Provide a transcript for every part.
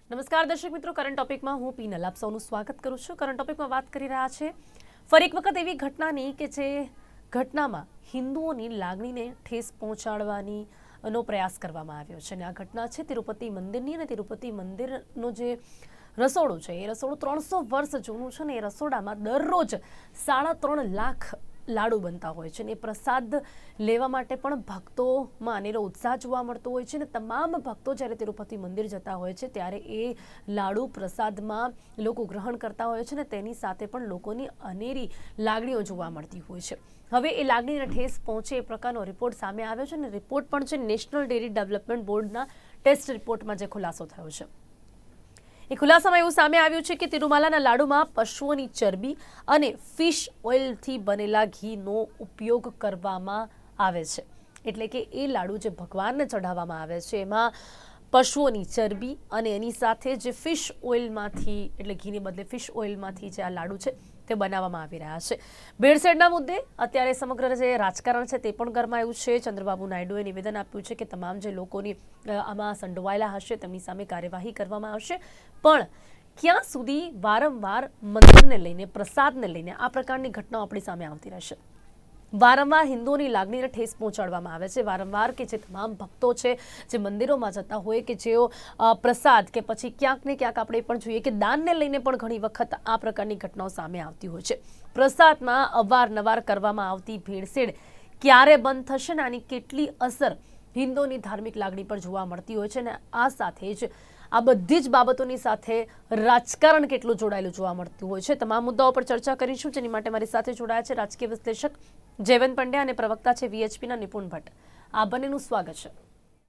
નમસ્કાર દર્શક મિત્રો, કરંટ ટોપિકમાં હું પીનલ આપ સૌનું સ્વાગત કરું છું। કરંટ ટોપિકમાં વાત કરી રહ્યા છે ફરી એક વખત એવી ઘટનાની કે જે ઘટનામાં હિન્દુઓની લાગણીને ઠેસ પહોંચાડવાની નો પ્રયાસ કરવામાં આવ્યો છે અને આ ઘટના છે તિરુપતિ મંદિરની અને તિરુપતિ મંદિરનો જે રસોડું છે એ રસોડું 300 વર્ષ જૂનું છે ને એ રસોડામાં દરરોજ 3.5 લાખ લાડુ બનતા હોય છે અને એ પ્રસાદ લેવા માટે પણ ભક્તોમાં અનેરો ઉત્સાહ જોવા મળતો હોય છે અને તમામ ભક્તો જ્યારે તિરુપતિ મંદિર જતા હોય છે ત્યારે એ લાડુ પ્રસાદમાં લોકો ગ્રહણ કરતા હોય છે અને તેની સાથે પણ લોકોની અનેરી લાગણીઓ જોવા મળતી હોય છે। હવે એ લાગણીને ઠેસ પહોંચે એ પ્રકારનો રિપોર્ટ સામે આવ્યો છે અને રિપોર્ટ પણ છે નેશનલ ડેરી ડેવલપમેન્ટ બોર્ડના ટેસ્ટ રિપોર્ટમાં જે ખુલાસો થયો છે એ ખુલાસામાં એવું સામે આવ્યું છે કે તિરુમાલાના લાડુમાં પશુઓની ચરબી અને ફિશ ઓઇલથી બનેલા ઘીનો ઉપયોગ કરવામાં આવે છે। એટલે કે એ લાડુ જે ભગવાનને ચઢાવવામાં આવે છે એમાં પશુઓની ચરબી અને એની સાથે જે ફિશ ઓઇલમાંથી એટલે ઘીને બદલે ફિશ ઓઇલમાંથી જે આ લાડુ છે તે બનાવવામાં આવી રહ્યા છે। ભેળસેળના મુદ્દે અત્યારે સમગ્ર જે રાજકારણ છે તે પણ ગરમાયું છે। ચંદ્રબાબુ નાયડુએ નિવેદન આપ્યું છે કે તમામ જે લોકોની આમાં સંડોવાયેલા હશે તેમની સામે કાર્યવાહી કરવામાં આવશે, પણ ક્યાં સુધી વારંવાર મંદિરને લઈને પ્રસાદને લઈને આ પ્રકારની ઘટનાઓ આપણી સામે આવતી રહેશે? વારંવાર હિન્દુઓની લાગણીને ઠેસ પહોંચાડવામાં આવે છે, વારંવાર કે જે તમામ ભક્તો છે જે મંદિરોમાં જતા હોય કે જેઓ પ્રસાદ કે પછી ક્યાંક ને ક્યાંક આપણે પણ જોઈએ કે દાનને લઈને પણ ઘણી વખત આ પ્રકારની ઘટનાઓ સામે આવતી હોય છે। પ્રસાદમાં અવારનવાર કરવામાં આવતી ભેળસેળ ક્યારે બંધ થશે ને આની કેટલી અસર હિન્દુઓની ધાર્મિક લાગણી પર જોવા મળતી હોય છે અને આ સાથે જ આ બધી જ બાબતોની સાથે રાજકારણ કેટલું જોડાયેલું જોવા મળતું હોય છે, તમામ મુદ્દાઓ પર ચર્ચા કરીશું। જેની માટે મારી સાથે જોડાયા છે રાજકીય વિશ્લેષક જયવંત પંડ્યા અને પ્રવક્તા છે વીએચપીના નિપુણ ભટ્ટ। આ બંનેનું સ્વાગત છે।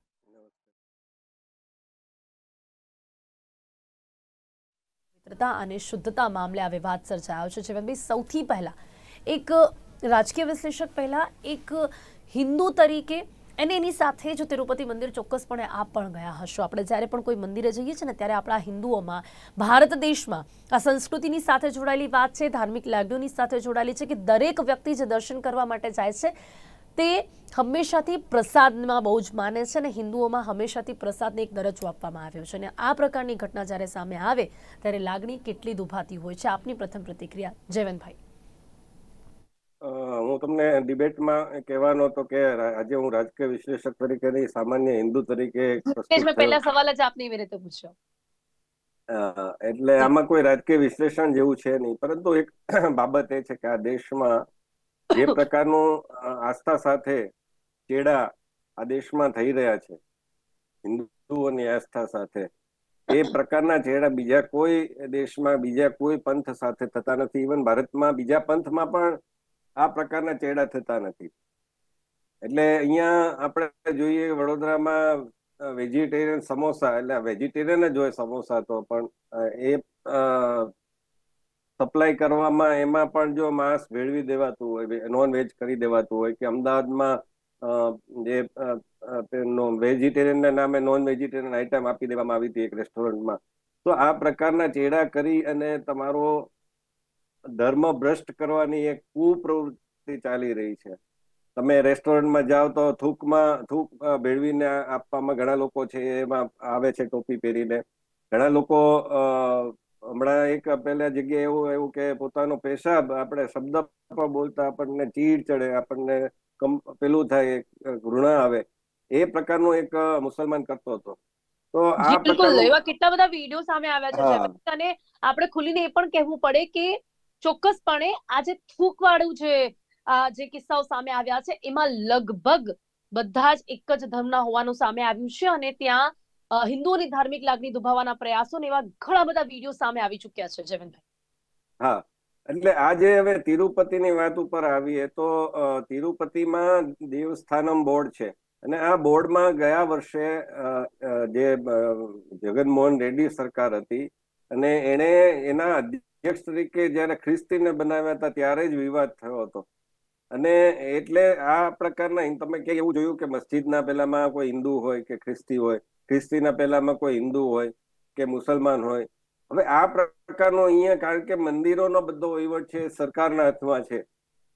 મિત્રતા અને શુદ્ધતા મામલે આ વિવાદ સર્જાયો છે। જયવંતભાઈ, સૌથી પહેલા એક રાજકીય વિશ્લેષક પહેલા એક હિન્દુ તરીકે અને એની સાથે જો તિરુપતિ મંદિર ચોક્કસપણે આપ પણ ગયા હશો, આપણે જ્યારે પણ કોઈ મંદિરે જઈએ છીએ ને ત્યારે આપણા હિન્દુઓમાં ભારત દેશમાં આ સંસ્કૃતિની સાથે જોડાયેલી વાત છે, ધાર્મિક લાગણીઓની સાથે જોડાયેલી છે કે દરેક વ્યક્તિ જે દર્શન કરવા માટે જાય છે તે હંમેશાથી પ્રસાદમાં બહુ જ માને છે અને હિન્દુઓમાં હંમેશાથી પ્રસાદને એક દરજ્જો આપવામાં આવ્યો છે અને આ પ્રકારની ઘટના જ્યારે સામે આવે ત્યારે લાગણી કેટલી દુભાતી હોય છે? આપની પ્રથમ પ્રતિક્રિયા જયવંતભાઈ। હું તમને ડિબેટમાં કહેવાનો હતો કે આજે હું રાજકીય વિશ્લેષક તરીકે નહીં, સામાન્ય હિન્દુ તરીકે પ્રસ્તુત પહેલા સવાલ જ આપની એવી રીતે પૂછ્યો, એટલે આમાં કોઈ રાજકીય વિશ્લેષણ જેવું છે નહીં, પરંતુ એક બાબત એ છે કે આ દેશમાં જે પ્રકારનું આસ્થા સાથે ચેડા આ દેશમાં થઈ રહ્યા છે હિન્દુઓની આસ્થા સાથે, એ પ્રકારના ચેડા બીજા કોઈ દેશમાં બીજા કોઈ પંથ સાથે થતા નથી। ઇવન ભારતમાં બીજા પંથમાં પણ આ પ્રકારના ચેડા થતા નથી। એટલે અહીંયા આપણે જોઈએ વડોદરામાં વેજીટેરિયન સમોસા, એટલે વેજીટેરિયન જ હોય સમોસા તો, પણ એ સપ્લાય કરવામાં એમાં પણ જો માંસ ભેળવી દેવાતું હોય, નોન વેજ કરી દેવાતું હોય, કે અમદાવાદમાં જે વેજીટેરિયનના નામે નોન વેજીટેરિયન આઈટમ આપી દેવામાં આવી હતી એક રેસ્ટોરન્ટમાં, તો આ પ્રકારના ચેડા કરી અને તમારો ધર્મ ભ્રષ્ટ કરવાની એક કુપ્રવૃત્તિ ચાલી રહી છે। તમે રેસ્ટોરન્ટમાં જાઓ તો થૂક ભેળવીને આપવામાં ઘણા લોકો છે એમાં આવે છે ટોપી પહેરીને। ઘણા લોકો હમણાં એક પહેલા જગ્યાએ એવું કે પોતાનો પેશાબ આપણે શબ્દ પણ બોલતા આપણને ચીડ ચડે, આપણને પેલું થાય, ઘૃણા આવે, એ પ્રકારનો એક મુસલમાન કરતો હતો। તો આ બિલકુલ પ્રકારનું એવા કેટલા બધા વિડીયો સામે આવ્યા છે જયવંત, અને આપણે ખુલીને એ પણ કહેવું પડે કે ચોક્કસપણે આ જે થૂકવાળું જે કિસ્સાઓ સામે આવ્યા છે એમાં લગભગ બધા જ એક જ ધર્મના હોવાનું સામે આવ્યું છે અને ત્યાં હિન્દુઓની ધાર્મિક લાગણી દુભાવવાના પ્રયાસો ને એવા ઘણા બધા વિડીયો સામે આવી ચુક્યા છે જયવંતભાઈ। હા, એટલે આજે હવે તિરુપતિની વાત ઉપર આવીએ તો તિરુપતિમાં દેવસ્થાનમ બોર્ડ છે અને આ બોર્ડમાં ગયા વર્ષે જે જગનમોહન રેડ્ડી સરકાર હતી અને એણે એના અધ્યક્ષ તરીકે જયારે ખ્રિસ્તીને બનાવ્યા હતા ત્યારે જ વિવાદ થયો હતો। અને એટલે આ પ્રકારના તમે કે એવું જોયું કે મસ્જિદના પહેલામાં કોઈ હિન્દુ હોય કે ખ્રિસ્તી હોય, ખ્રિસ્તીના પહેલામાં કોઈ હિન્દુ હોય કે મુસલમાન હોય। હવે આ પ્રકારનો અહીંયા, કારણ કે મંદિરોનો બધો વહીવટ છે સરકારના હાથમાં છે,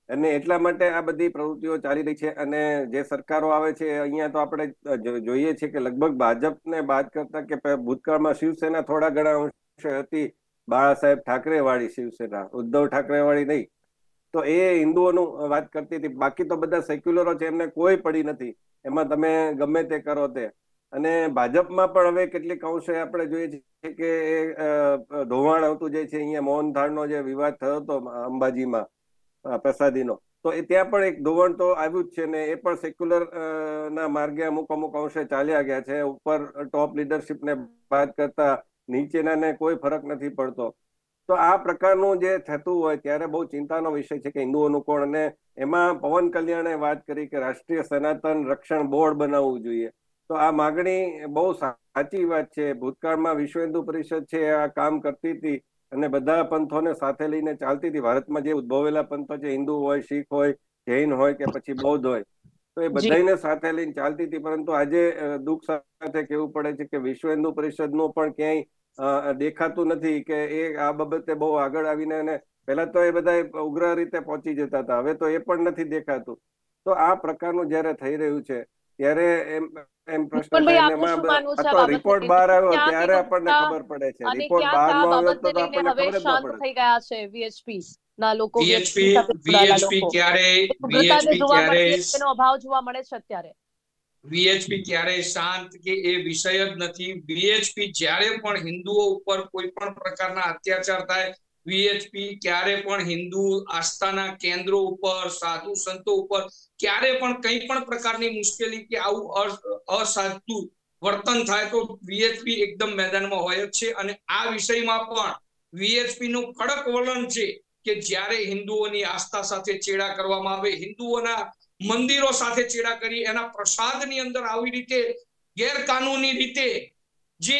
અને એટલા માટે આ બધી પ્રવૃત્તિઓ ચાલી રહી છે. અને જે સરકારો આવે છે અહીંયા તો આપણે જોઈએ છે કે લગભગ ભાજપને બાદ કરતા કે ભૂતકાળમાં શિવસેના થોડા ઘણા અંશે હતી, બાળા સાહેબ ઠાકરે વાળી શિવસેના, ઉદ્ધવ ઠાકરે વાળી નહીં. તો એ હિન્દુઓનું વાત કરતી હતી. બાકી તો બધા સેક્યુલરો છે, એમને કોઈ પડી નથી. એમાં તમે ગમે તે કરો તે. અને ભાજપમાં પણ હવે કેટલીક અંશે આપણે જોઈએ છીએ કે ધોવાણ આવતું જાય છે. અહીંયા મોહનથાળનો જે વિવાદ થયો હતો અંબાજીમાં પ્રસાદીનો, તો એ ત્યાં પણ એક ધોવાણ તો આવ્યું જ છે ને. એ પણ સેક્યુલર ના માર્ગે અમુક અંશે ચાલ્યા ગયા છે. ઉપર ટોપ લીડરશિપને બાદ કરતા નીચેનાને કોઈ ફરક નથી પડતો. તો આ પ્રકારનું જે થતું હોય ત્યારે બહુ ચિંતાનો વિષય છે કે હિન્દુઓનું કોણ. અને એમાં પવન કલ્યાણે વાત કરી કે રાષ્ટ્રીય સનાતન રક્ષણ બોર્ડ બનાવવું જોઈએ. તો આ માગણી બહુ સાચી વાત છે. ભૂતકાળમાં વિશ્વ હિન્દુ પરિષદ છે આ કામ કરતી હતી અને બધા પંથોને સાથે લઈને ચાલતી હતી. ભારતમાં જે ઉદ્ભવેલા પંથો છે, હિન્દુ હોય, શીખ હોય, જૈન હોય કે પછી બૌદ્ધ હોય, તો એ બધાને સાથે લઈને ચાલતી હતી. પરંતુ આજે દુઃખ સાથે કહેવું પડે છે કે વિશ્વ હિન્દુ પરિષદનું પણ ક્યાંય દેખાતું નથી કે એ આ બાબતે બહુ આગળ આવીને, અને પહેલા તો એ બધા ઉગ્ર રીતે પહોંચી જતા હતા, હવે તો એ પણ નથી દેખાતું. તો આ પ્રકારનું જયારે થઈ રહ્યું છે ત્યારે એમ પ્રશ્ન થાય ને એમાં તો રિપોર્ટ બહાર આવ્યો ત્યારે આપણને ખબર પડે છે. રિપોર્ટ બહાર નો આવ્યો તો આપણને ખબર જ ન પડે. થઈ ગયા છે વીએચપી ના લોકો, વીએચપી ક્યારે એનો અભાવ જોવા મળે છે અત્યારે. વીએચપી ક્યારેય શાંત કે એ વિષય જ નથી. વીએચપી જ્યારે પણ હિન્દુઓ ઉપર કોઈ પણ પ્રકારના અત્યાચાર થાય, વીએચપી ક્યારે પણ હિન્દુ આસ્થાના કેન્દ્રો ઉપર, સાધુ સંતો ઉપર ક્યારે પણ કંઈ પણ પ્રકારની મુશ્કેલી કે આવું અસાધુ વર્તન થાય તો વીએચપી એકદમ મેદાનમાં હોય જ છે. અને આ વિષયમાં પણ વીએચપી નું કડક વલણ છે કે જ્યારે હિન્દુઓની આસ્થા સાથે ચેડા કરવામાં આવે, હિન્દુઓના મંદિરો સાથે ચેડા કરી એના પ્રસાદની અંદર આવી રીતે ગેરકાનૂની રીતે જે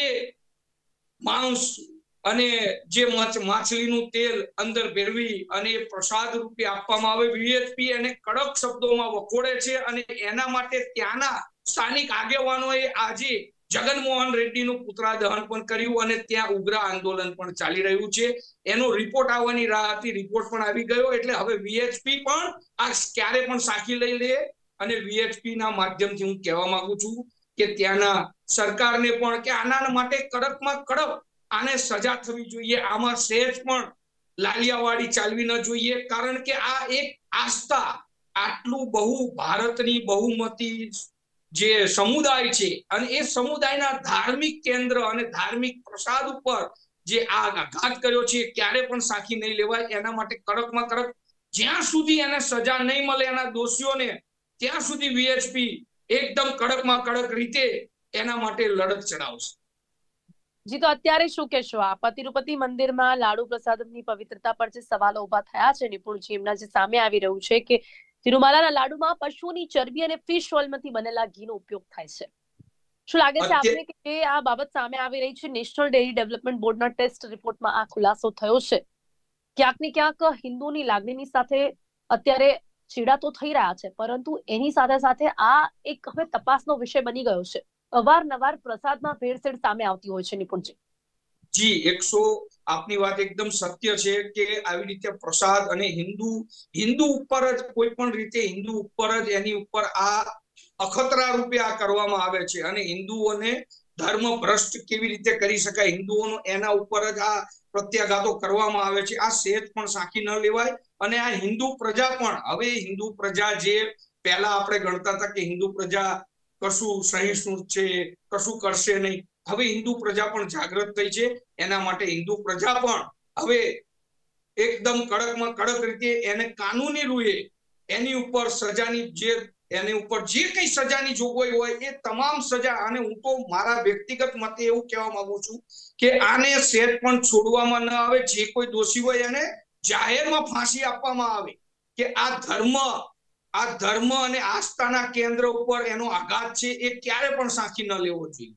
માંસ અને જે માછલીનું તેલ અંદર ભેળવી અને પ્રસાદ રૂપે આપવામાં આવે, વીએચપી એને કડક શબ્દોમાં વખોડે છે. અને એના માટે ત્યાંના સ્થાનિક આગેવાનોએ આજે જગનમોહન રેડ્ડીનું પુતળા દહન પણ કર્યું અને ત્યાં ઉગ્ર આંદોલન પણ ચાલી રહ્યું છે. એનો રિપોર્ટ આવવાની રાહ હતી, રિપોર્ટ પણ આવી ગયો. એટલે હવે વીએચપી પણ આ ક્યારે પણ સાખી લઈ લે. અને વીએચપી ના માધ્યમથી હું કહેવા માંગુ છું કે ત્યાંના સરકારને પણ કે આના માટે કડકમાં કડક આને સજા થવી જોઈએ. આમાં સહેજ પણ લાલિયાવાડી ચાલવી ન જોઈએ. કારણ કે આ એક આસ્થા, આટલું બહુ ભારતની બહુમતી જે સમુદાય છે અને એ સમુદાયના ધાર્મિક કેન્દ્ર અને ધાર્મિક પ્રસાદ ઉપર જે આ આઘાત કર્યો છે ક્યારે પણ સાખી નહીં લેવાય. એના માટે કડકમાં કડક જ્યાં સુધી એને સજા નહીં મળે એના દોષીઓને, ત્યાં સુધી વીએચપી એકદમ કડકમાં કડક રીતે એના માટે લડત ચડાવશે. જી, તો અત્યારે શું કહેશો આપ? તિરુપતિ મંદિરમાં લાડુ પ્રસાદની પવિત્રતા પર જે સવાલો ઉભા થયા છે નિપુણજી એમના, જે સામે આવી રહ્યું છે કે તિરુમાલાના લાડુમાં પશુની ચરબી અને ફિશ ઓઇલમાંથી બનેલા ઘીનો ઉપયોગ થાય છે. શું લાગે છે આપને કે આ બાબત સામે આવી રહી છે? નેશનલ ડેરી ડેવલપમેન્ટ બોર્ડના ટેસ્ટ રિપોર્ટમાં આ ખુલાસો થયો છે. ક્યાંક ને ક્યાંક હિન્દુની લાગણીની સાથે અત્યારે ચેડા તો થઈ રહ્યા છે, પરંતુ એની સાથે સાથે આ એક હવે તપાસનો વિષય બની ગયો છે. અવારનવાર પ્રસાદમાં ભેળસેળ સામે આવતી હોય છે નિપુણજી. જી, આપની વાત એકદમ સત્ય છે કે આવી રીતે પ્રસાદ અને હિન્દુ ઉપર જ કોઈ પણ રીતે હિન્દુ ઉપર જ એની ઉપર આ અખતરા રૂપે આ કરવામાં આવે છે. અને હિન્દુઓને ધર્મ ભ્રષ્ટ કેવી રીતે કરી શકાય, હિન્દુઓનો એના ઉપર જ આ પ્રત્યાઘાતો કરવામાં આવે છે. આ સહેજ પણ સાખી ન લેવાય. અને આ હિન્દુ પ્રજા પણ હવે હિન્દુ પ્રજા જે પહેલા આપણે ગણતા હતા કે હિન્દુ પ્રજા કશું સહિષ્ણુ છે, કશું કરશે નહીં, હવે હિન્દુ પ્રજા પણ જાગૃત થઈ છે. એના માટે હિન્દુ પ્રજા પણ હવે એકદમ કડકમાં કડક રીતે એને કાનૂની રૂએ એની ઉપર સજાની એની ઉપર જે કઈ સજાની જોગવાઈ હોય એ તમામ સજા. અને હું તો મારા વ્યક્તિગત મતે એવું કહેવા માંગુ છું કે આને સહેજ પણ છોડવામાં ન આવે. જે કોઈ દોષી હોય એને જાહેરમાં ફાંસી આપવામાં આવે કે આ ધર્મ અને આસ્થાના કેન્દ્ર ઉપર એનો આઘાત છે એ ક્યારે પણ સાખી ન લેવો જોઈએ.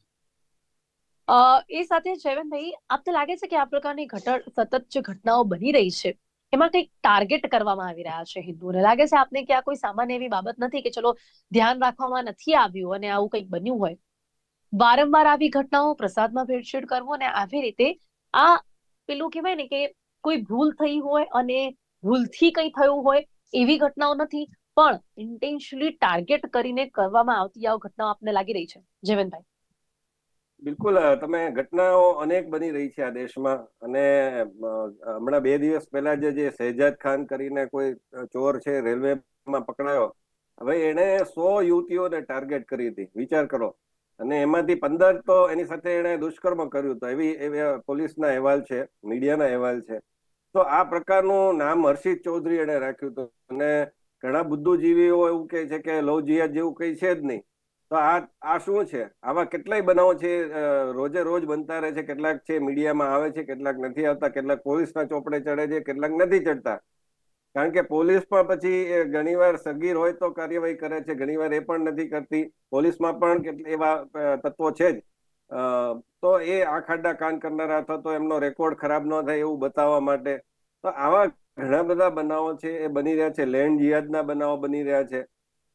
એ સાથે જયવંતભાઈ, આપને લાગે છે કે આ પ્રકારની સતત જે ઘટનાઓ બની રહી છે એમાં કંઈક ટાર્ગેટ કરવામાં આવી રહ્યા છે હિન્દુઓને? લાગે છે આપને કે આ કોઈ સામાન્ય એવી બાબત નથી કે ચલો ધ્યાન રાખવામાં નથી આવ્યું અને આવું કંઈક બન્યું હોય? વારંવાર આવી ઘટનાઓ, પ્રસાદમાં ભેળસેળ કરવો અને આવી રીતે આ પેલું કહેવાય ને કે કોઈ ભૂલ થઈ હોય અને ભૂલથી કંઈ થયું હોય એવી ઘટનાઓ નથી, પણ ઇન્ટેન્શનલી ટાર્ગેટ કરીને કરવામાં આવતી આ ઘટનાઓ આપને લાગી રહી છે જયવંતભાઈ? બિલકુલ, તમે ઘટનાઓ અનેક બની રહી છે આ દેશમાં. અને હમણાં 2 દિવસ પહેલા જે શહેજાદ ખાન કરીને કોઈ ચોર છે રેલવેમાં પકડાયો, હવે એને 100 યુવતીઓને ટાર્ગેટ કરી હતી, વિચાર કરો. અને એમાંથી 15 તો એની સાથે એને દુષ્કર્મ કર્યું હતું, એવી પોલીસના અહેવાલ છે, મીડિયાના અહેવાલ છે. તો આ પ્રકારનું નામ હર્ષિત ચૌધરી એને રાખ્યું હતું. અને ઘણા બુદ્ધિજીવીઓ એવું કહે છે કે લવ જિહાદ જેવું કઈ છે જ નહીં. તો આ શું છે? આવા કેટલાય બનાવો છે, રોજે રોજ બનતા રહે છે. કેટલાક છે મીડિયામાં આવે છે, કેટલાક નથી આવતા, કેટલાક પોલીસના ચોપડે ચડે છે, કેટલાક નથી ચડતા. કારણ કે પોલીસ પણ પછી ઘણીવાર સગીર હોય તો કાર્યવાહી કરે છે, ઘણીવાર એ પણ નથી કરતી. પોલીસમાં પણ એવા તત્વો છે જ. તો એ આ ખાડા કાન કરનારા અથવા તો એમનો રેકોર્ડ ખરાબ ન થાય એવું બતાવવા માટે. તો આવા ઘણા બધા બનાવો છે એ બની રહ્યા છે. લેન્ડ જિહાદના બનાવો બની રહ્યા છે.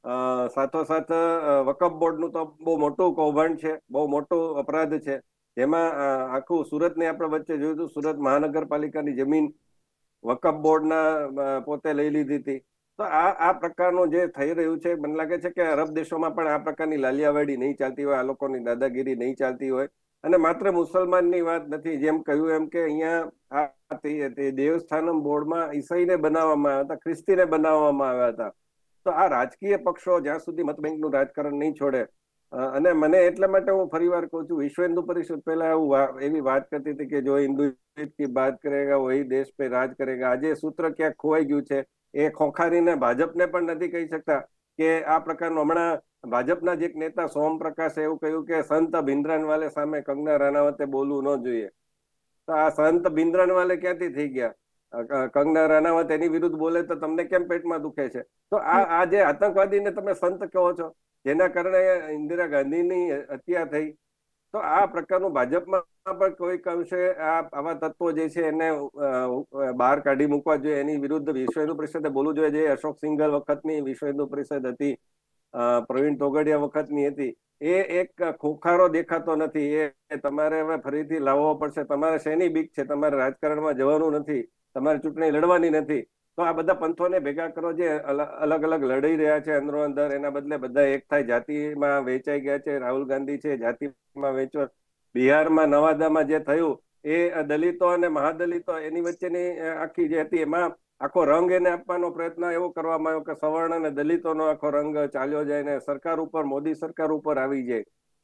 સાથોસાથ વકફ બોર્ડનું તો બહુ મોટું કૌભાંડ છે, બહુ મોટો અપરાધ છે. જેમાં આખું સુરતને આપણે વચ્ચે જોયું હતું. સુરત મહાનગરપાલિકાની જમીન વકફ બોર્ડના પોતે લઈ લીધી હતી. તો આ પ્રકારનું જે થઈ રહ્યું છે, મને લાગે છે કે અરબ દેશોમાં પણ આ પ્રકારની લાલિયાવાડી નહીં ચાલતી હોય, આ લોકોની દાદાગીરી નહીં ચાલતી હોય. અને માત્ર મુસલમાનની વાત નથી, જેમ કહ્યું એમ કે અહીંયા આ દેવસ્થાનમ બોર્ડમાં ઈસાઈને બનાવવામાં આવ્યા હતા, ખ્રિસ્તીને બનાવવામાં આવ્યા હતા. તો આ રાજકીય પક્ષો જ્યાં સુધી મત બેંકનું રાજકારણ નહીં છોડે, અને મને એટલા માટે હું ફરીવાર કહું છું, વિશ્વ હિન્દુ પરિષદ પહેલા એવી વાત કરતી હતી કે જો હિન્દુ કી બાત કરેગા વહી દેશ પે રાજ કરેગા. આજે સૂત્ર ક્યાંક ખોવાઈ ગયું છે. એ ખોખારીને ભાજપને પણ નથી કહી શકતા કે આ પ્રકારનું. હમણાં ભાજપના જ એક નેતા સોમ પ્રકાશે એવું કહ્યું કે સંત ભિંદ્રનવાલે સામે કંગના રનાવતે બોલવું ન જોઈએ. તો આ સંત ભિંદ્રનવાલે ક્યાંથી થઈ ગયા? કંગના રનાવત એની વિરુદ્ધ બોલે તો તમને કેમ પેટમાં દુખે છે? તો આ જે આતંકવાદીને તમે સંત કહો છો, જેના કારણે ઇન્દિરા ગાંધીની હત્યા થઈ, તો આ પ્રકારનું ભાજપમાં પણ કોઈક અંશે આવા તત્વો જે છે એને બહાર કાઢી મૂકવા જોઈએ. એની વિરુદ્ધ વિશ્વ હિન્દુ પરિષદે બોલવું જોઈએ. જે અશોક સિંઘલ વખતની વિશ્વ હિન્દુ પરિષદ હતી, પ્રવીણ તોગડિયા વખતની હતી, એ એક ખોખારો દેખાતો નથી. એ તમારે હવે ફરીથી લાવવો પડશે. તમારે શેની બીક છે? તમારે રાજકારણમાં જવાનું નથી, તમારે ચૂંટણી લડવાની નથી. તો આ બધા પંથોને ભેગા કરો જે અલગ અલગ લડી રહ્યા છે અંદરો અંદર. એના બદલે બધા એક થાય. જાતિમાં વેચાઈ ગયા છે. રાહુલ ગાંધી છે જાતિમાં વેચવા. બિહારમાં નવાદામાં જે થયું એ દલિતો અને મહાદલિતો એની વચ્ચેની આખી જે હતી, એમાં આખો રંગ એને આપવાનો પ્રયત્ન એવો કરવામાં આવ્યો કે સવર્ણ અને દલિતોનો આખો રંગ ચાલ્યો જાય ને સરકાર ઉપર, મોદી સરકાર ઉપર આવી જાય.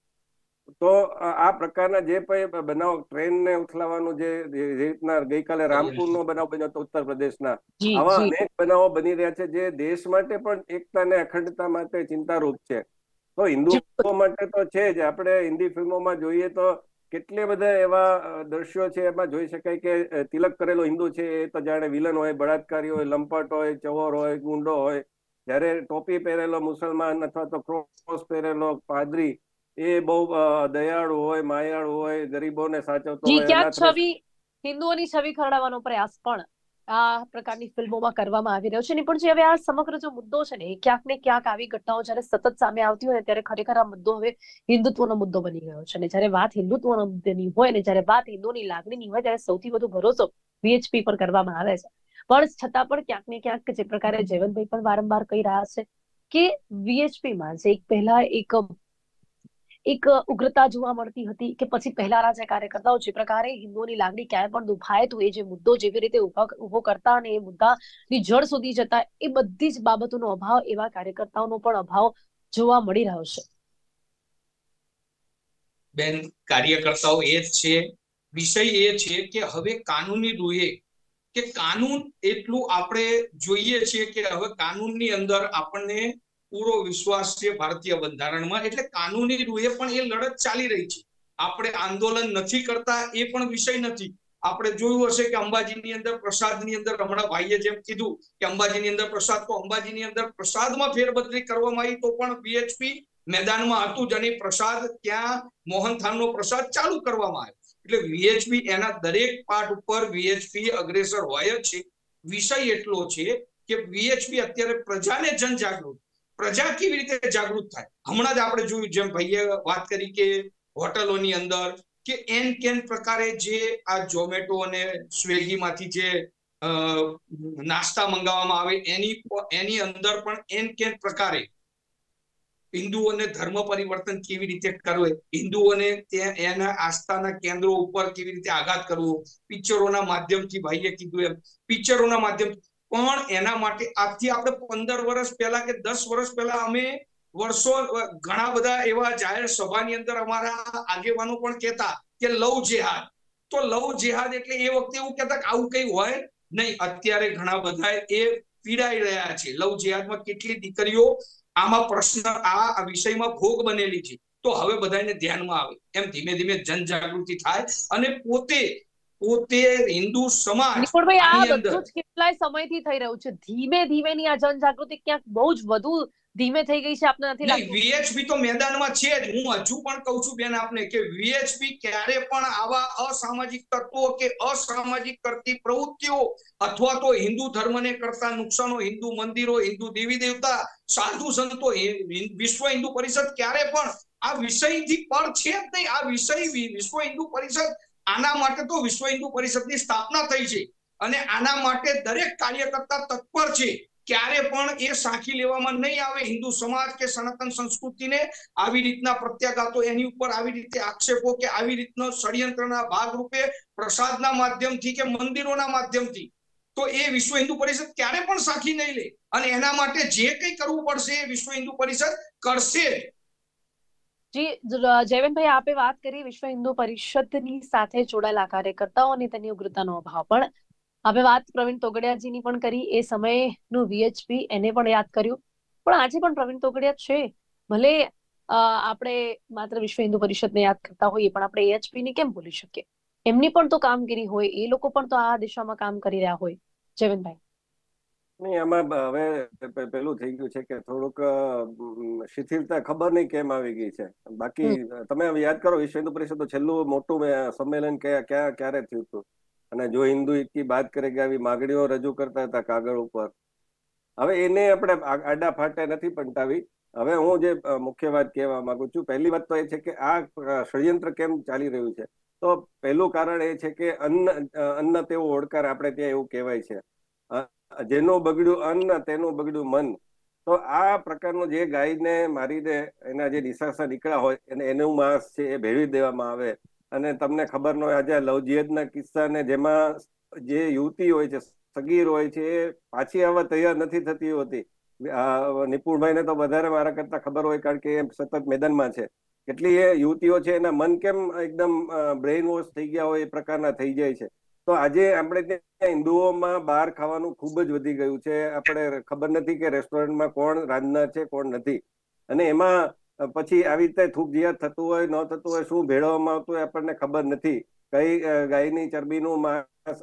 તો આ પ્રકારના જે પણ બનાવ, ટ્રેનને ઉથલાવવાનું જે રીતના ગઈકાલે રામપુરનો બનાવ બન્યો હતો ઉત્તર પ્રદેશના, આવા અનેક બનાવો બની રહ્યા છે જે દેશ માટે પણ એકતા અને અખંડતા માટે ચિંતારૂપ છે. તો હિન્દુઓ માટે તો છે જ. આપણે હિન્દી ફિલ્મોમાં જોઈએ તો કેટલે બધા એવા દ્રશ્યો છે, એમાં જોઈ શકાય કે તિલક કરેલો હિન્દુ છે એ તો જાણે વિલન હોય, બળાત્કારી હોય, લંપટ હોય, ચોર હોય, ગુંડો હોય. જ્યારે ટોપી પહેરેલો મુસલમાન અથવા તો ક્રોસ પહેરેલો પાદરી એ બહુ દયાળુ હોય, માયાળુ હોય, ગરીબોને સાચવતો હોય. ક્યાંક છબી, હિન્દુઓની છબી ખરડાવવાનો પ્રયાસ પણ આ પ્રકારની ફિલ્મોમાં કરવામાં આવી રહ્યો છે. ને પણ જે હવે આ સમગ્ર જો મુદ્દો છે ને, ક્યાંક ને ક્યાંક આવી ઘટનાઓ જયારે સતત સામે આવતી હોય ત્યારે ખરેખર આ મુદ્દો હવે હિન્દુત્વનો મુદ્દો બની ગયો છે. ને જયારે વાત હિન્દુત્વના મુદ્દાની હોય ને જયારે વાત હિન્દુની લાગણીની હોય ત્યારે સૌથી વધુ ભરોસો VHP પર કરવામાં આવે છે. પણ છતાં પણ ક્યાંક ને ક્યાંક જે પ્રકારે જયવંતભાઈ પણ વારંવાર કહી રહ્યા છે કે VHPમાં જે પહેલા એક ઉગ્રતા જોવા મળતી હતી કે પછી પહેલાના જે કાર્યકર્તાઓ જે પ્રકારે હિન્દુઓની લાગણી ક્યાંય પણ દુભાય તો એ જે મુદ્દો જેવી રીતે ઉભો કરતા અને એ મુદ્દાની જડ સુધી જતા, એ બધી જ બાબતોનો અભાવ, એવા કાર્યકર્તાઓનો પણ અભાવ જોવા મળી રહ્યો છે. બેન, કાર્યકર્તાઓ એ જ છે. વિષય એ છે કે હવે કાનૂની રૂએ કે કાનૂન એટલું આપણે જોઈએ છીએ કે હવે કાનૂનની અંદર આપણને પૂરો વિશ્વાસ છે ભારતીય બંધારણમાં. એટલે કાનૂની રૂએ પણ એ લડત ચાલી રહી છે. આપણે આંદોલન નથી કરતા એ પણ વિષય નથી. આપણે જોયું હશે કે અંબાજીની અંદર પ્રસાદની અંદર હમણાં ભાઈએ જેમ કીધું કે અંબાજીની અંદર પ્રસાદ, તો અંબાજીની અંદર પ્રસાદમાં ફેરબદલી કરવામાં આવી તો પણ VHP મેદાનમાં હતું જ અને પ્રસાદ ત્યાં મોહનથાળનો પ્રસાદ ચાલુ કરવામાં આવ્યો. એટલે VHP એના દરેક પાઠ ઉપર VHP અગ્રેસર હોય છે. વિષય એટલો છે કે VHP અત્યારે પ્રજાને જનજાગૃત, પ્રજા કેવી રીતે જાગૃત થાય. હમણાં જ આપણે જોયું, જેમ ભાઈએ વાત કરી કે હોટલોની અંદર કે કેન પ્રકારે જે આ ઝોમેટો અને સ્વિગીમાંથી જે નાસ્તા મંગાવવામાં આવે એની અંદર પણ એન કે પ્રકારે હિન્દુઓને ધર્મ પરિવર્તન કેવી રીતે કરવું, હિન્દુઓને એના આસ્થાના કેન્દ્રો ઉપર કેવી રીતે આઘાત કરવો, પિક્ચરોના માધ્યમથી, ભાઈએ કીધું એમ પિક્ચરોના માધ્યમથી. પણ એના માટે આજથી આપણે 15 વર્ષ પહેલા કે 10 વર્ષ પહેલા અમે ઘણા બધા એવા જાહેર સભાની અંદર અમારા આગેવાનો પણ કહેતા કે લવ જેહાદ. તો લવ જેહાદ એટલે એ વખતે એવું કહેતા કે આવું કઈ હોય નહીં. અત્યારે ઘણા બધા એ પીડાઈ રહ્યા છે. લવ જેહાદમાં કેટલી દીકરીઓ આમાં પ્રશ્ન આ વિષયમાં ભોગ બનેલી છે. તો હવે બધાને ધ્યાનમાં આવે એમ ધીમે ધીમે જનજાગૃતિ થાય અને પોતે હિન્દુ સમાજ નિપુણભાઈ, આ બધું જ કેટલાય સમયથી થઈ રહ્યું છે. ધીમે ધીમે ની આ જનજાગૃતિ ક્યાંક બહુ જ વધુ ધીમે થઈ ગઈ છે, આપને નથી લાગતું? વીએચપી તો મેદાનમાં છે જ. હું હજુ પણ કહું છું બેન આપને કે વીએચપી ક્યારે પણ આવા અસામાજિક તત્વો કે અસામાજિક કરતી પ્રવૃત્તિઓ અથવા તો હિન્દુ ધર્મને કરતા નુકસાનો, હિન્દુ મંદિરો, હિન્દુ દેવી દેવતા, સાધુ સંતો, વિશ્વ હિન્દુ પરિષદ ક્યારે પણ આ વિષયથી પર છે જ નહીં. આ વિષય વિશ્વ હિન્દુ પરિષદ, આના માટે તો વિશ્વ હિન્દુ પરિષદની સ્થાપના થઈ છે અને આના માટે દરેક કાર્યકર્તા તત્પર છે. ક્યારે પણ એ સાંખી લેવામાં નહીં આવે હિન્દુ સમાજ કે સનાતન સંસ્કૃતિને આવી રીતના પ્રત્યાઘાતો, એની ઉપર આવી રીતે આક્ષેપો કે આવી રીતનો ષડયંત્રના ભાગરૂપે પ્રસાદના માધ્યમથી કે મંદિરોના માધ્યમથી તો એ વિશ્વ હિન્દુ પરિષદ ક્યારે પણ સાંખી નહીં લે. અને એના માટે જે કંઈ કરવું પડશે એ વિશ્વ હિન્દુ પરિષદ કરશે. જી જયવંતભાઈ, આપે વાત કરી વિશ્વ હિન્દુ પરિષદની સાથે જોડાયેલા કાર્યકર્તાઓ અને તેની ઉગ્રતાનો અભાવ, પણ આપણે વાત પ્રવીણ તોગડિયાજીની પણ કરી. એ સમયનું વીએચપી એને પણ યાદ કર્યું. પણ આજે પણ પ્રવીણ તોગડિયા છે. ભલે આપણે માત્ર વિશ્વ હિન્દુ પરિષદને યાદ કરતા હોઈએ, પણ આપણે એએચપી ને કેમ ભૂલી શકીએ? એમની પણ તો કામગીરી હોય, એ લોકો પણ તો આ દિશામાં કામ કરી રહ્યા હોય. જયવંતભાઈ, નહીં, આમાં હવે પેલું થઈ ગયું છે કે થોડુંક શિથિલતા ખબર નહીં કેમ આવી ગઈ છે. બાકી તમે યાદ કરો, વિશ્વ હિન્દુ પરિષદ તો છેલ્લું મોટું સંમેલન ક્યારે થયું હતું? અને જો હિન્દુ કી બાત કરે કે આવી માગણીઓ રજૂ કરતા હતા કાગળ ઉપર. હવે એને આપણે આડા ફાટે નથી પંટાવી. હવે હું જે મુખ્ય વાત કહેવા માંગુ છું, પહેલી વાત તો એ છે કે આ ષડયંત્ર કેમ ચાલી રહ્યું છે. તો પહેલું કારણ એ છે કે અન્ન તેવો ઓળકાર આપણે ત્યાં એવું કહેવાય છે, જેનું બગડ્યું અન્ન તેનું બગડ્યું મન. તો આ પ્રકારનું જે ગાયને મારીને એના જે નિશાસા નીકળ્યા હોય એનું માંસ છે એ ભેળવી દેવામાં આવે. અને તમને ખબર ન હોય, આજે લવ જેહાદના કિસ્સાને જેમાં જે યુવતી હોય છે, સગીર હોય છે, એ પાછી આવવા તૈયાર નથી થતી હોતી. નિપુણભાઈને તો વધારે મારા કરતા ખબર હોય, કારણ કે એ સતત મેદાનમાં છે. કેટલી એ યુવતીઓ છે એના મન કેમ એકદમ બ્રેઇન વોશ થઈ ગયા હોય એ પ્રકારના થઈ જાય છે. તો આજે આપણે ત્યાં હિન્દુઓમાં બહાર ખાવાનું ખૂબ જ વધી ગયું છે. આપણે ખબર નથી કે રેસ્ટોરન્ટમાં કોણ રાંધનાર છે કોણ નથી. અને એમાં પછી આવી રીતે થૂક જિયાદ થતું હોય ન થતું હોય, શું ભેળવવામાં આવતું હોય આપણને ખબર નથી. કઈ ગાયની ચરબીનું માંસ,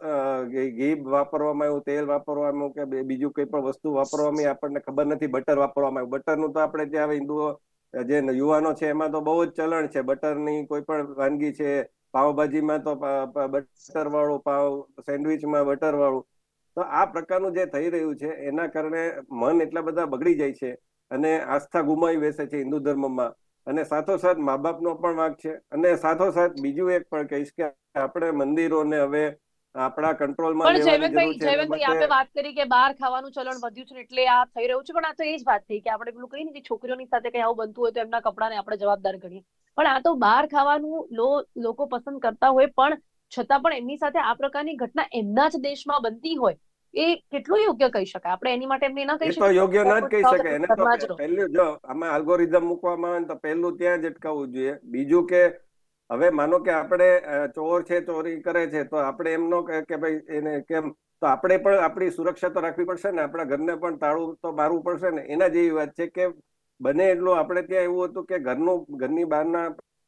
ઘી વાપરવામાં આવ્યું, તેલ વાપરવામાં આવ્યું કે બીજું કઈ પણ વસ્તુ વાપરવામાં આપણને ખબર નથી. બટર વાપરવામાં આવ્યું. બટરનું તો આપણે ત્યાં હિન્દુઓ જે યુવાનો છે એમાં તો બહુ જ ચલણ છે. બટરની કોઈ પણ વાનગી છે, પાવભાજીમાં તો બટર વાળું પાવ, સેન્ડવિચમાં બટર વાળું. તો આ પ્રકારનું જે થઈ રહ્યું છે એના કારણે મન એટલા બધા બગડી જાય છે અને આસ્થા ગુમાવી બેસે છે હિન્દુ ધર્મમાં. અને સાથોસાથ મા બાપનો પણ વાંક છે. અને સાથોસાથ બીજું એક પણ કહીશ કે આપણે મંદિરોને હવે આપણા કંટ્રોલમાં લેવાની જરૂર છે. જયવંતભાઈ, આપણે વાત કરી કે બહાર ખાવાનું ચલણ વધ્યું છે એટલે આ થઈ રહ્યું છે, પણ આ તો એ જ વાત થઈ કે આપણે પેલું કહીએ ને કે છોકરીઓની સાથે કઈ આવું બનતું હોય તો એમના કપડાને આપણે જવાબદાર ગણીએ. પણ આ તો બહાર ખાવાનું લોકો પસંદ કરતા હોય, પણ છતાં પણ એમની સાથે આ પ્રકારની ઘટના એમના જ દેશમાં બનતી હોય, એ કેટલું યોગ્ય કહી શકાય? આપણે એની માટે એમને ના કહી શકીએ? તો યોગ્ય ના જ કહી શકાય. એને તો પહેલું જો આમાં અલ્ગોરિધમ મૂકવામાં આવે તો પહેલું ત્યાં જ અટકાવવું જોઈએ. બીજું કે હવે માનો કે આપણે ચોર છે, ચોરી કરે છે, તો આપણે એમ ન કહે કે ભાઈ એને કેમ, તો આપણે પણ આપણી સુરક્ષા તો રાખવી પડશે ને, આપણા ઘરને પણ તાળું તો મારવું પડશે ને. એના જેવી વાત છે કે બને એટલું આપણે ત્યાં એવું હતું કે ઘરની બહારના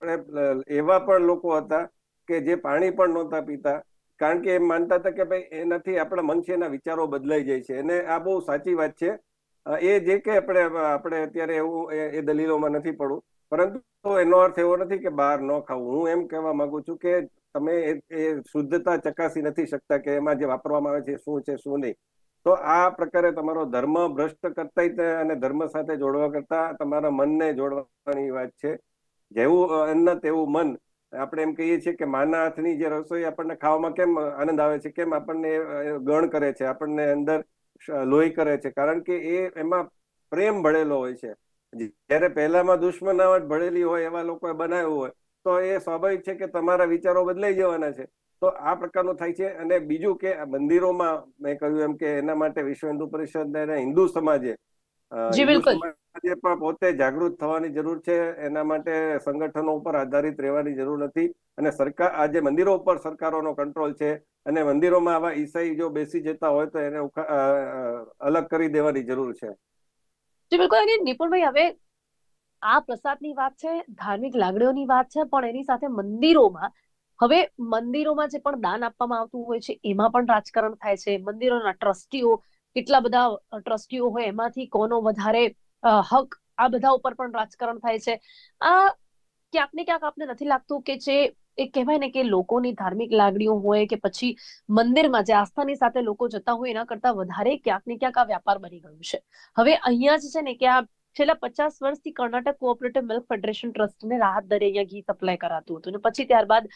એવા પણ લોકો હતા કે જે પાણી પણ નહોતા પીતા, કારણ કે એમ માનતા હતા કે ભાઈ એનાથી આપણા મન છે એના વિચારો બદલાઈ જાય છે. અને આ બહુ સાચી વાત છે. એ જે કે આપણે અત્યારે એવું એ દલીલોમાં નથી પડવું, પરંતુ એનો અર્થ એવો નથી કે બહાર ન ખાવું. હું એમ કહેવા માંગુ છું કે તમે એ શુદ્ધતા ચકાસી નથી શકતા કે એમાં જે વાપરવામાં આવે છે શું છે શું નહીં. તો આ પ્રકારે તમારો ધર્મ ભ્રષ્ટ કરતા અને ધર્મ સાથે જોડવા કરતા તમારા મનને જોડવાની વાત છે. જેવું અન્ન તેવું મન. આપણે એમ કહીએ છીએ કે માના હાથની જે રસોઈ આપણને ખાવામાં કેમ આનંદ આવે છે, કેમ આપણને ગણ કરે છે, આપણને અંદર લોહી કરે છે, કારણ કે એમાં પ્રેમ ભળેલો હોય છે. જયારે પહેલામાં દુશ્મનાવટ ભળેલી હોય એવા લોકોએ બનાવ્યું હોય તો એ સ્વાભાવિક છે કે તમારા વિચારો બદલાઈ જવાના છે. તો આ પ્રકારનું થાય છે. અને બીજું કે મંદિરોમાં મેં કહ્યું એમ કે એના માટે વિશ્વ હિન્દુ પરિષદ અને હિન્દુ સમાજે પણ પોતે જાગૃત થવાની જરૂર છે. એના માટે સંગઠનો ઉપર આધારિત રહેવાની જરૂર નથી. અને સરકાર આજે મંદિરો ઉપર સરકારોનો કંટ્રોલ છે અને મંદિરોમાં આવા ઈસાઈ જો બેસી જતા હોય તો એને અલગ કરી દેવાની જરૂર છે. જી બિલકુલ. અને નિપુણભાઈ, હવે આ પ્રસાદની વાત છે, ધાર્મિક લાગણીઓની વાત છે, પણ એની સાથે મંદિરોમાં જે પણ દાન આપવામાં આવતું હોય છે એમાં પણ રાજકારણ થાય છે. મંદિરોના ટ્રસ્ટીઓ, કેટલા બધા ટ્રસ્ટીઓ હોય, એમાંથી કોનો વધારે હક, આ બધા ઉપર પણ રાજકારણ થાય છે. આ ક્યાંક ને ક્યાંક આપને નથી લાગતું કે જે એક કહેવાય ને કે લોકોની ધાર્મિક લાગણીઓ હોય કે પછી મંદિરમાં જે આસ્થાની સાથે લોકો જતા હોય એના કરતા વધારે ક્યાંક ને ક્યાંક આ વ્યાપાર બની ગયું છે? હવે અહીંયા જ છે ને કે આ છેલ્લા 50 વર્ષથી કર્ણાટક કોઓપરેટિવ મિલ્ક ફેડરેશન ટ્રસ્ટને રાહત દરે અહીંયા ઘી સપ્લાય કરાતું હતું, અને પછી ત્યારબાદ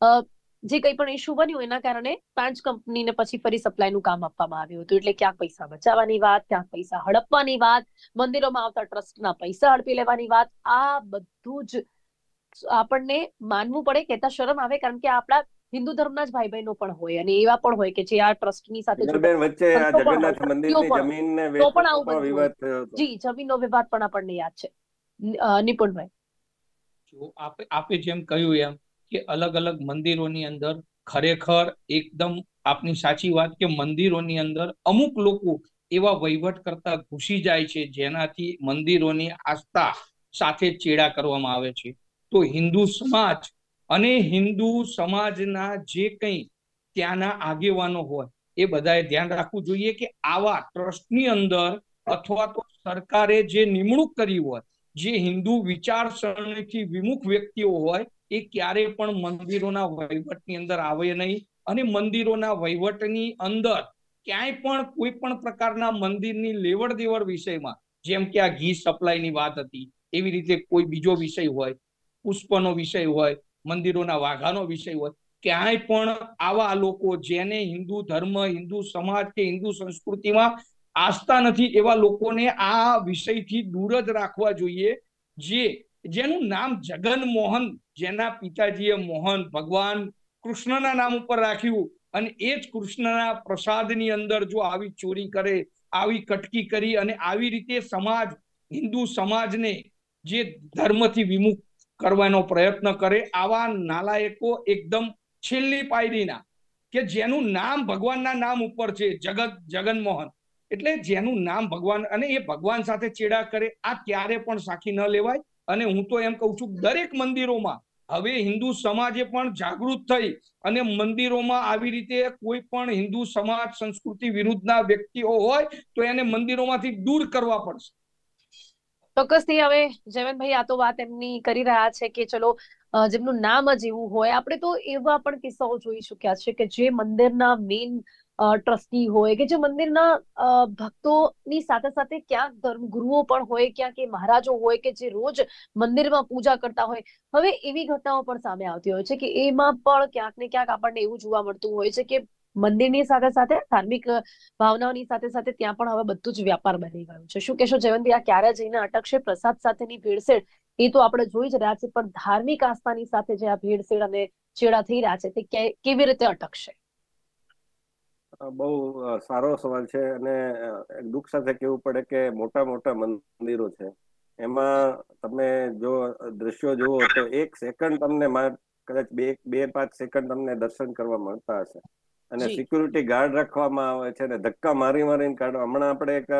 જે કંઈ પણ ઇસ્યુ બન્યું એના કારણે પાંચ કંપનીને પછી ફરી સપ્લાયનું કામ આપવામાં આવ્યું હતું. એટલે ક્યાંક પૈસા બચાવવાની વાત, ક્યાંક પૈસા હડપવાની વાત, મંદિરોમાં આવતા ટ્રસ્ટના પૈસા હડપી લેવાની વાત, આ બધું જ આપણને માનવું પડે, કહેતા શરમ આવે, કારણ કે આપણા હિન્દુ ધર્મના જ ભાઈ બહેનો પણ હોય અને એવા પણ હોય કે જે આ ટ્રસ્ટની સાથે વચ્ચે આ જગન્નાથ મંદિરની જમીનને વેચવાનો પણ વિવાદ થયો હતો. જી, જમીનનો વિવાદ પણ આપણને યાદ છે. નિપુણભાઈ, જો આપે જેમ કહ્યું એમ કે અલગ અલગ મંદિરોની અંદર ખરેખર એકદમ આપની સાચી વાત કે મંદિરોની અંદર અમુક લોકો એવા વહીવટ કરતા ઘૂસી જાય છે જેનાથી મંદિરોની આસ્થા સાથે ચેડા કરવામાં આવે છે. તો હિન્દુ સમાજ અને હિન્દુ સમાજના જે કંઈ ત્યાંના આગેવાનો હોય એ બધાએ ધ્યાન રાખવું જોઈએ કે આવા ટ્રસ્ટની અંદર અથવા તો સરકારે જે નિમણૂક કરી હોય, જે હિન્દુ વિચારસરણીથી વિમુખ વ્યક્તિઓ હોય, એ ક્યારે પણ મંદિરોના વહીવટની અંદર આવે નહીં. અને મંદિરોના વહીવટની અંદર ક્યાંય પણ કોઈ પણ પ્રકારના મંદિરની લેવડ દેવડ વિષયમાં, જેમ કે આ ઘી સપ્લાયની વાત હતી, એવી રીતે કોઈ બીજો વિષય હોય, પુષ્પનો વિષય હોય, મંદિરોના વાઘાનો વિષય હોય, ક્યાંય પણ આવા લોકો જેને હિન્દુ ધર્મ, હિન્દુ સમાજ કે હિન્દુ સંસ્કૃતિમાં આસ્થા નથી એવા લોકોને આ વિષયથી દૂર જ રાખવા જોઈએ. જેનું નામ જગન મોહન, જેના પિતાજીએ મોહન ભગવાન કૃષ્ણના નામ ઉપર રાખ્યું, અને એ જ કૃષ્ણના પ્રસાદની અંદર જો આવી ચોરી કરે, આવી કટકી કરી અને આવી રીતે સમાજ, હિન્દુ સમાજને જે ધર્મથી વિમુખ કરવાનો પ્રયત્ન કરે, આવા નાલાયકો એકદમ છેલ્લી પાયરીના, કે જેનું નામ ભગવાનના નામ ઉપર છે, જગનમોહન, એટલે જેનું નામ ભગવાન, અને એ ભગવાન સાથે ચેડા કરે, આ ક્યારે પણ સાખી ન લેવાય. અને હું તો એમ કહું છું, દરેક મંદિરોમાં હવે હિન્દુ સમાજે પણ જાગૃત થઈ અને મંદિરોમાં આવી રીતે કોઈ પણ હિન્દુ સમાજ સંસ્કૃતિ વિરુદ્ધના વ્યક્તિઓ હોય તો એને મંદિરોમાંથી દૂર કરવા પડશે. ચોક્કસથી. હવે જયવંતભાઈ, આ તો વાત એમની કરી રહ્યા છે કે ચલો જેમનું નામ જ એવું હોય, આપણે તો એવા પણ કિસ્સાઓ જોઈ ચુક્યા છે કે જે મંદિરના મેઇન ટ્રસ્ટી હોય કે જે મંદિરના ભક્તોની સાથે સાથે ક્યાંક ધર્મગુરુઓ પણ હોય, ક્યાંક એ મહારાજો હોય કે જે રોજ મંદિરમાં પૂજા કરતા હોય. હવે એવી ઘટનાઓ પણ સામે આવતી હોય છે કે એમાં પણ ક્યાંક ને ક્યાંક આપણને એવું જોવા મળતું હોય છે કે મંદિરની સાથે સાથે ધાર્મિક ભાવનાઓની સાથે સાથે ત્યાં પણ હવે બધું જ વ્યાપાર બની ગયું છે. શું કહેશો જયવંતભાઈ, આ ક્યારે જઈને અટકશે? પ્રસાદ સાથેની ભેળસેળ એ તો આપણે જોઈ જ રહ્યા છે, પણ ધાર્મિક આસ્થાની સાથે જે આ ભેળસેળ અને ચેડા થઈ રહ્યા છે તે કેવી રીતે અટકશે? બહુ સારો સવાલ છે. અને દુઃખ સાથે કહેવું પડે કે મોટા મોટા મંદિરો છે, એમાં તમે જો દ્રશ્યો જુઓ તો 1 સેકન્ડ તમને કદાચ 2-5 સેકન્ડ તમને દર્શન કરવા મળતા હશે, અને સિક્યુરિટી ગાર્ડ રાખવામાં આવે છે, અને ધક્કા મારીને કાઢવા. હમણાં આપણે એક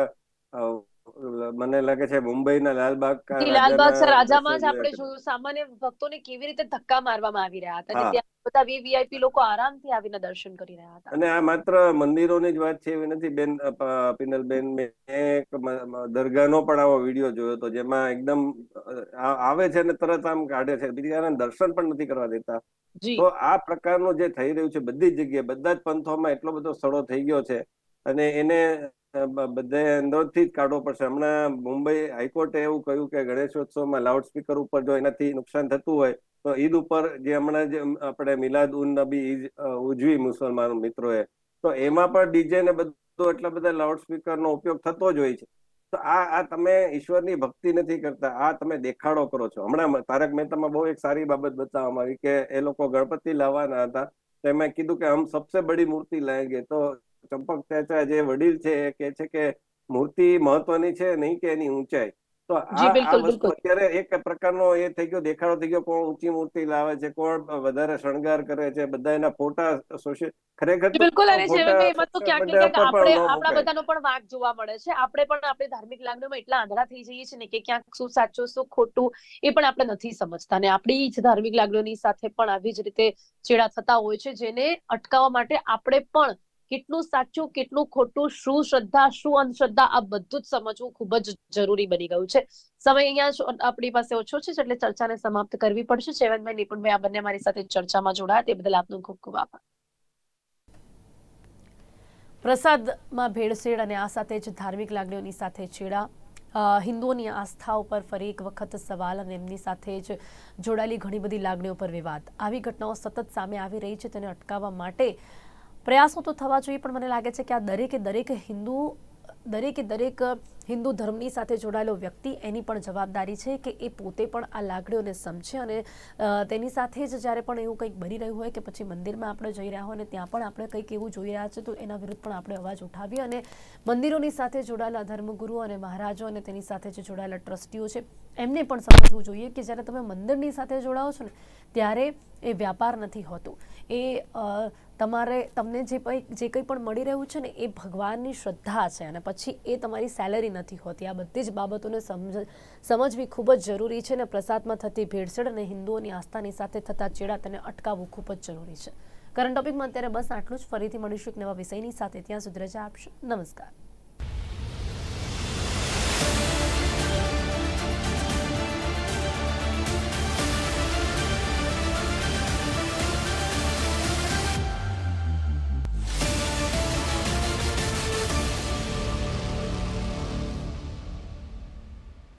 મને લાગે છે મુંબઈના લાલબાગ રાજામાં જ આપણે જોયું, સામાન્ય ભક્તોને કેવી રીતે ધક્કા મારવામાં આવી રહ્યા હતા, અને ત્યાં બધા વીવીઆઈપી લોકો આરામથી આવીને દર્શન કરી રહ્યા હતા. અને આ માત્ર મંદિરોની જ વાત છે એવી નથી બેન, પિનલબેન. મેં એક દરગાહનો પણ આવો વિડીયો જોયો હતો, જેમાં એકદમ આવે છે અને તરત આમ કાઢે છે, બીજા દર્શન પણ નથી કરવા દેતા. તો આ પ્રકારનું જે થઈ રહ્યું છે બધી જ જગ્યાએ, બધા જ પંથોમાં એટલો બધો સડો થઈ ગયો છે, અને એને બધે અંદરથી જ કાઢવો પડશે. હમણાં મુંબઈ હાઈકોર્ટે એવું કહ્યું કે ગણેશોત્સવમાં લાઉડ સ્પીકર ઉપર જો એનાથી નુકસાન થતું હોય તો ઈદ ઉપર જે હમણાં જે આપણે મિલાદ ઉન નબી ઈદ ઉજવી મુસલમાન મિત્રોએ, તો એમાં પણ ડીજે ને બધું એટલા બધા લાઉડ સ્પીકરનો ઉપયોગ થતો જ હોય છે. તો આ તમે ઈશ્વરની ભક્તિ નથી કરતા, આ તમે દેખાડો કરો છો. હમણાં તારક મહેતામાં બહુ એક સારી બાબત બતાવવામાં આવી કે એ લોકો ગણપતિ લાવવાના હતા, તો એમાં કીધું કે હમ સબસે બડી મૂર્તિ લાએંગે. તો ચંપક ચાચા જે વડીલ છે એ કે છે કે મૂર્તિ મહત્વની છે, નહીં કે એની ઊંચાઈ. તો આ વસ્તુ અત્યારે એક પ્રકારનો એ થઈ ગયો, દેખાડો થઈ ગયો. કોણ ઊંચી મૂર્તિ લાવે છે, કોણ વધારે શણગાર કરે છે, બધા એના ફોટા ખરેખર બિલકુલ. અને એમાં તો ક્યાંક ને ક્યાંક આપણા બધાનો પણ વાંક જોવા મળે છે. આપણે પણ આપણી ધાર્મિક લાગણીઓમાં એટલા આંધળા થઈ જઈએ છીએ ને કે ક્યાંક શું સાચું શું ખોટું એ પણ આપણે નથી સમજતા. અને આપણી જ ધાર્મિક લાગણીઓની સાથે પણ આવી જ રીતે ચેડા થતા હોય છે, જેને અટકાવવા માટે આપણે પણ કેટલું સાચું કેટલું ખોટું, શું શ્રદ્ધા શું અંધશ્રદ્ધા, આ બધું જ સમજવું ખૂબ જ જરૂરી બની ગયું છે. સમય અહીંયા આપણી પાસે ઓછો છે એટલે ચર્ચાને સમાપ્ત કરવી પડશે. ચેવનભાઈ, નિપુણભાઈ, આ બંને મારી સાથે ચર્ચામાં જોડાયા તે બદલ આપનો ખૂબ ખૂબ આભાર. પ્રસાદમાં ભેળસેળ અને આ સાથે જ ધાર્મિક લાગણીઓની સાથે છેડા, હિન્દુઓની આસ્થા ઉપર ફરી એક વખત સવાલ અને એમની સાથે જ જોડાયેલી ઘણી બધી લાગણીઓ પર વિવાદ. આવી ઘટનાઓ સતત સામે આવી રહી છે, તેને અટકાવવા માટે પ્રયાસો તો થવા જોઈએ, પણ મને લાગે છે કે આ દરેકે દરેક હિન્દુ ધર્મની સાથે જોડાયેલો વ્યક્તિ એની પણ જવાબદારી છે કે એ પોતે પણ આ લાગણીઓને સમજે અને તેની સાથે જ જ્યારે પણ એવું કંઈક બની રહ્યું હોય કે પછી મંદિરમાં આપણે જઈ રહ્યા હોય અને ત્યાં પણ આપણે કંઈક એવું જોઈ રહ્યા છે તો એના વિરુદ્ધ પણ આપણે અવાજ ઉઠાવીએ અને મંદિરોની સાથે જોડાયેલા ધર્મગુરુઓ અને મહારાજો અને તેની સાથે જે જોડાયેલા ટ્રસ્ટીઓ છે એમને પણ સમજવું જોઈએ કે જ્યારે તમે મંદિરની સાથે જોડાઓ છો ને ત્યારે એ વ્યાપાર નથી હોતું. એ તમને જે કંઈ પણ મળી રહ્યું છે ને એ ભગવાનની શ્રદ્ધા છે અને પછી એ તમારી સેલરી નથી હોતી. આ બધી જ બાબતોને સમજવી ખૂબ જ જરૂરી છે અને પ્રસાદમાં થતી ભેળસેળ અને હિન્દુઓની આસ્થાની સાથે થતા ચેડા તેને અટકાવવું ખૂબ જ જરૂરી છે. કરંટ ટોપિકમાં અત્યારે બસ આટલું જ. ફરીથી મળીશું એક નવા વિષયની સાથે. ત્યાં સુધી રજા આપશો. નમસ્કાર.